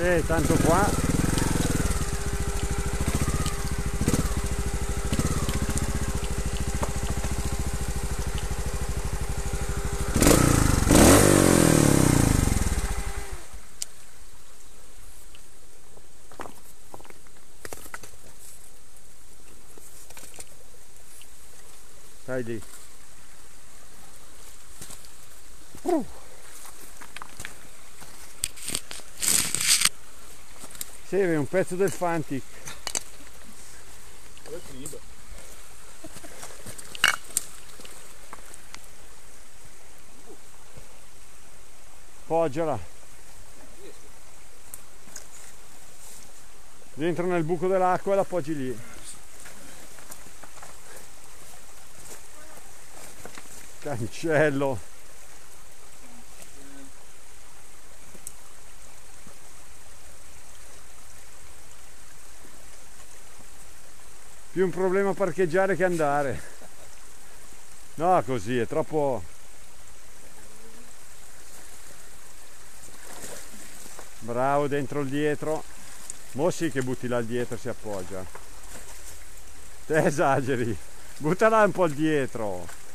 Tanto qua stai lì. Sì, è un pezzo del Fantic. Poggiala dentro nel buco dell'acqua e la poggi lì. Cancello. Più un problema parcheggiare che andare. No, così è troppo. Bravo, dentro il dietro. Mo sì che butti là il dietro, si appoggia. Te esageri. Buttala un po' il dietro.